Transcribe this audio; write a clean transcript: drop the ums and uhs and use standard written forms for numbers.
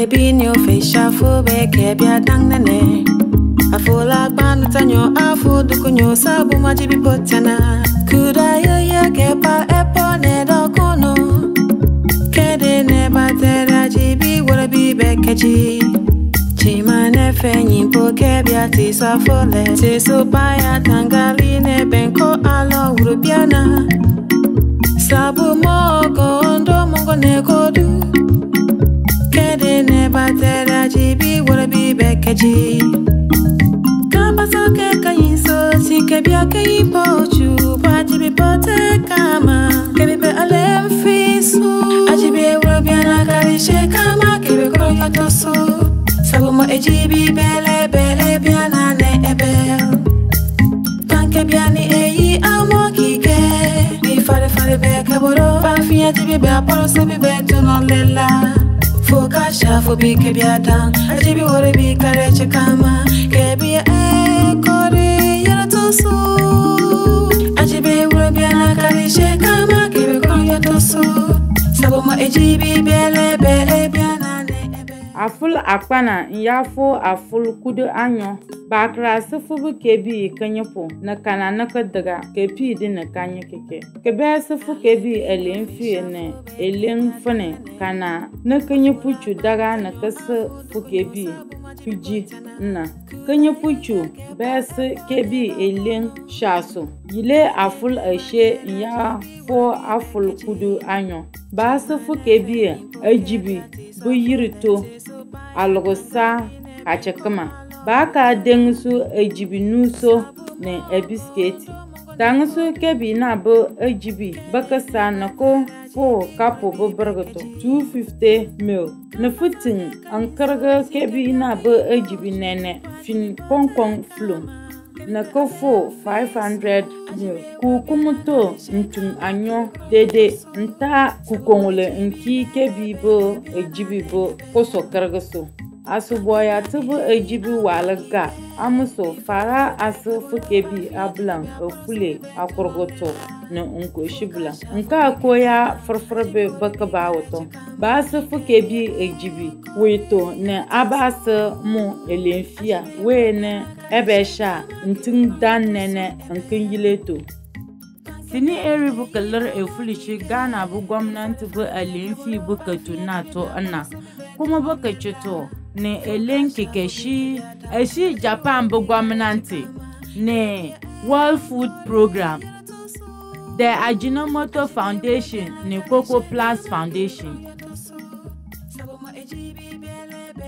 Kebi nyo facial fo be kebi adang nene. Afo la ban tanyo afo dukunyo sabu majibi potana. Kuda yo ya kepa epo ne do kono. Kede ne batera jibi wala bi bekeji. Chima ne fenyi po kebi ati safole. Te so paya tangali ne benko alo urubiana. Sabu mogo ondo mongo ne kodu. Kede ne batera jibi wala bi bekeji. Kamba so ke kayinso si kebi akayi pochu. Pajibi pote kama kebi be alem fisu. Ajibi wala biana karishe kama kebi koro yotoso. Sabu mo ejibi bele bele biana ne ebel. Tanke biani eyi amo kike. Bi fare fare be kaboro. Bafiya jibi be aporo sebi be tunon lela. Foka shafo bi kebi adang. Ajibi wore bi kare chikama. Kebi kore yara tosu. Ajibi wore biana kare chikama. Kebi kore yara tosu. Sabu mo ejibi bele bele biana ne. Aful akpana nyafo aful kudu anyo bakra sufu kebi kanyepo na kana naka daga kepi di na kanye keke kebe sufu kebi elenfi ne elenfone kana na kanyepuchu daga na kasa fu kebi fiji na kanyepuchu bes kebi elen shaso yile aful ashe ya fo aful kudu anyo ba sufu kebi ajibi bu yirito algosa kachakama baka dengsu ajibi nuso ne ebisketi tangsu kebi na bo ajibi bakasa nako fo kapo bo burgato 250 mil na futin ankarga kebi na bo ajibi nene fin konkon flu na kofo 500 mil kukumuto ntum anyo dede nta kukongule nki kebi bo ajibi bo koso kargaso asuboya tubu ajibi walaga amuso fara asu fukebi ablan ofule akorgoto na unko shibla nka koya farfarbe bakaba wato ba su fukebi ajibi weto na abasa mu elenfia we ne ebesha ntin dannene nkin yileto sini eri bukalar efulishi Ghana bu gwamnati bu alenfi bukatu na to ana kuma bukaci to ne elenki keshi eshi Japan bu gwamnati ne World Food Program the Ajinomoto Foundation ne Coco Plus Foundation